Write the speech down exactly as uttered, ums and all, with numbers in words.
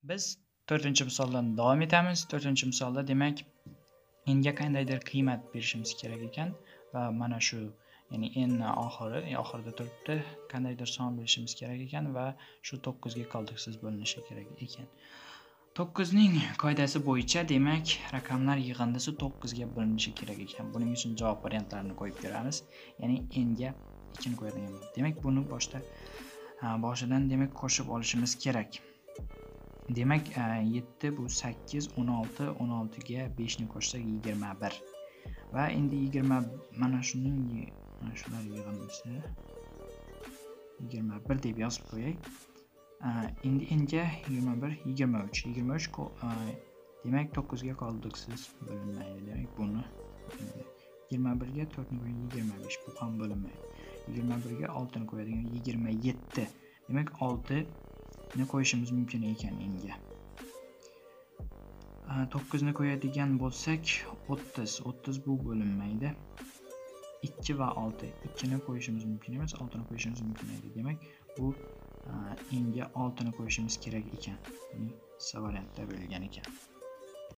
Biz to'rtinchi misoldan davom etamiz. to'rtinchi misolda demak n'ga qandaydir qiymat berishimiz kerak ekan va mana shu, ya'ni n oxiri, oxirida turibdi, qandaydir son berishimiz kerak ekan va shu to'qqiz ga qoldiqsiz bo'linishi kerak ekan. to'qqiz ning qoidasi bo'yicha demak raqamlar yig'indisi to'qqiz ga bo'linishi kerak ekan. Buning uchun javob variantlarini qo'yib ko'ramiz. Ya'ni n ga ikki ni qo'yadigan bo'ldik. Demak buni boshda boshidan demak qo'shib olishimiz kerak. Demak yetti bu sakkiz, o'n olti, o'n olti ga besh ni qo'shsak yigirma bir. Va endi yigirma mana shuning mana shular yig'indisi yigirma bir deb yozib qo'yay. Endi n ga yigirma bir, yigirma uch, yigirma uch demak to'qqiz ga qoldiqsiz bo'linmaydi. Demak buni yigirma bir ga to'rt ni qo'ying yigirma besh, bu ham bo'linmaydi. yigirma bir ga olti ni qo'yadigan yigirma yetti. Demak olti ni qo'yishimiz mumkin ekan n ga. to'qqiz ni qo'yadigan bo'lsak o'ttiz, o'ttiz bu bo'linmaydi. ikki va olti, ikki ni qo'yishimiz mumkin emas, olti ni qo'yishimiz mumkin edi. Demak bu n ga olti ni qo'yishimiz kerak ekan. Ya'ni C variantda bo'lgan ekan.